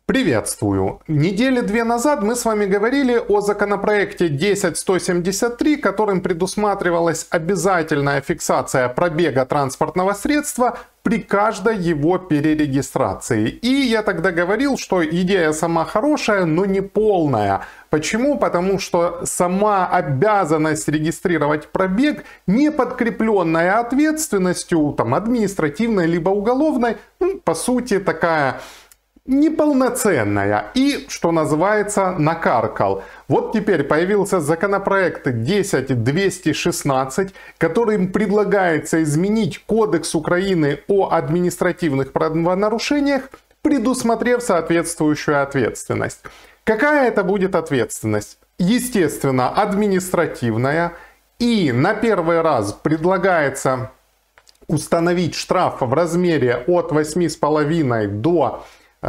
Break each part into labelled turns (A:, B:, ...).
A: Приветствую! Недели две назад мы с вами говорили о законопроекте 10173, которым предусматривалась обязательная фиксация пробега транспортного средства при каждой его перерегистрации. И я тогда говорил, что идея сама хорошая, но не полная. Почему? Потому что сама обязанность регистрировать пробег, не подкрепленная ответственностью, административной либо уголовной, по сути такая неполноценная и, что называется, накаркал. Вот теперь появился законопроект 10216, которым предлагается изменить Кодекс Украины о административных правонарушениях, предусмотрев соответствующую ответственность. Какая это будет ответственность? Естественно, административная. И на первый раз предлагается установить штраф в размере от 8,5 до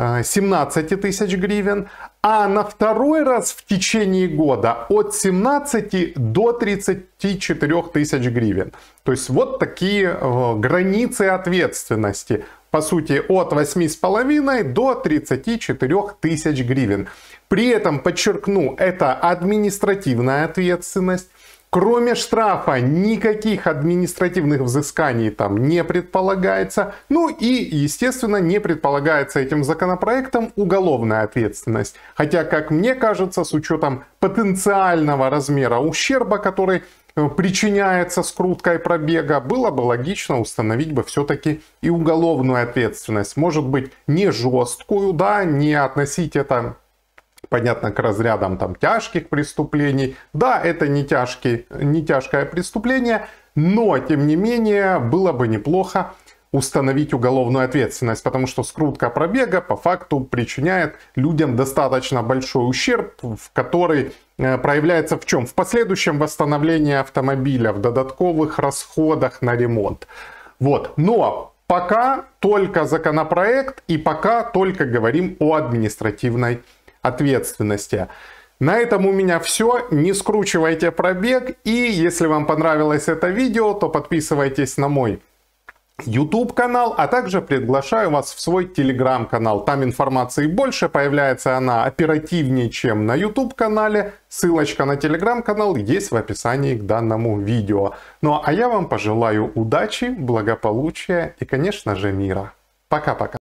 A: 17 тысяч гривен, а на второй раз в течение года от 17 до 34 тысяч гривен. То есть вот такие границы ответственности. По сути, от 8,5 до 34 тысяч гривен. При этом, подчеркну, это административная ответственность. Кроме штрафа никаких административных взысканий там не предполагается. Ну и, естественно, не предполагается этим законопроектом уголовная ответственность. Хотя, как мне кажется, с учетом потенциального размера ущерба, который причиняется скруткой пробега, было бы логично установить бы все-таки и уголовную ответственность. Может быть, не жесткую, да, не относить это, понятно, к разрядам тяжких преступлений. Да, это не тяжкое преступление, но, тем не менее, было бы неплохо установить уголовную ответственность, потому что скрутка пробега по факту причиняет людям достаточно большой ущерб, который проявляется в чем? В последующем восстановлении автомобиля, в додатковых расходах на ремонт. Вот. Но пока только законопроект и пока только говорим о административной ответственности. На этом у меня все. Не скручивайте пробег. И если вам понравилось это видео, то подписывайтесь на мой YouTube канал, а также приглашаю вас в свой Telegram канал. Там информации больше, появляется она оперативнее, чем на YouTube канале. Ссылочка на Telegram канал есть в описании к данному видео. Ну а я вам пожелаю удачи, благополучия и, конечно же, мира. Пока-пока.